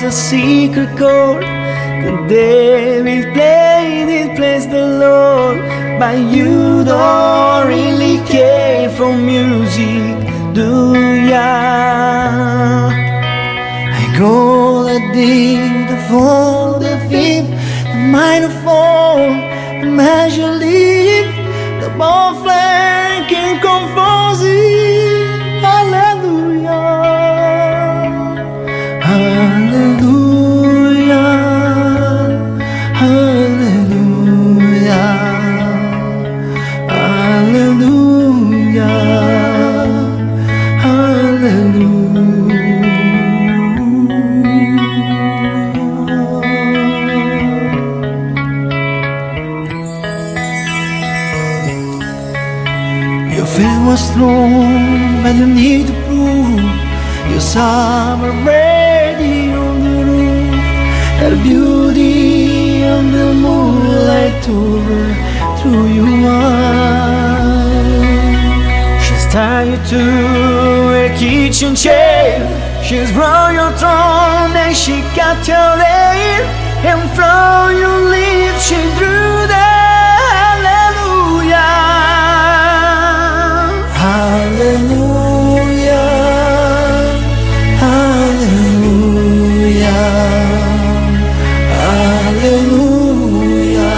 a secret chord that David played, it pleased the Lord. But you don't really care for music, do ya? I go the D, the 4, the 5th, the minor 4, the major lift, the ball flanking composing. Hallelujah, hallelujah, hallelujah, hallelujah, hallelujah. Your faith was strong, but you need to prove your summer ready on the roof. Her beauty on the moonlight tour through your eyes. She's tied you to a kitchen chair, she's brought your throne and she cut your hair, and from your lips she drew the hallelujah. Hallelujah, hallelujah, hallelujah,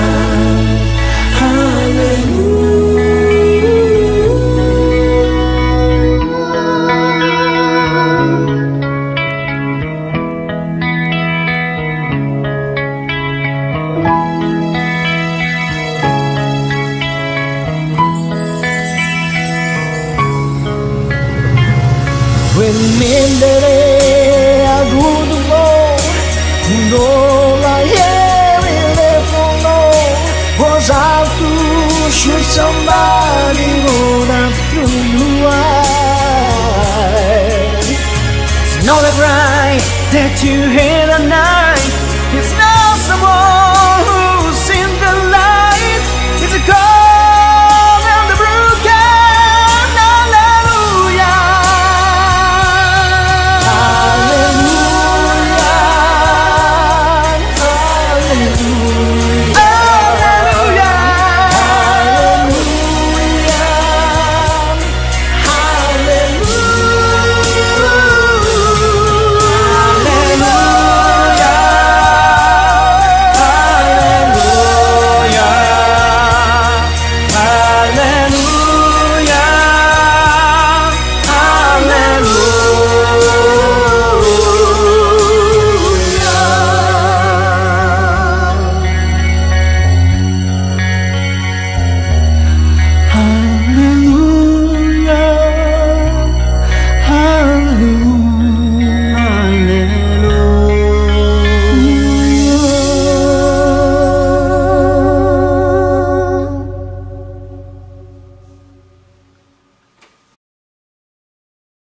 Prendere a good boy, all I hear in the phone was how to shoot somebody rolled up through your eyes. It's not a cry that you hear at night.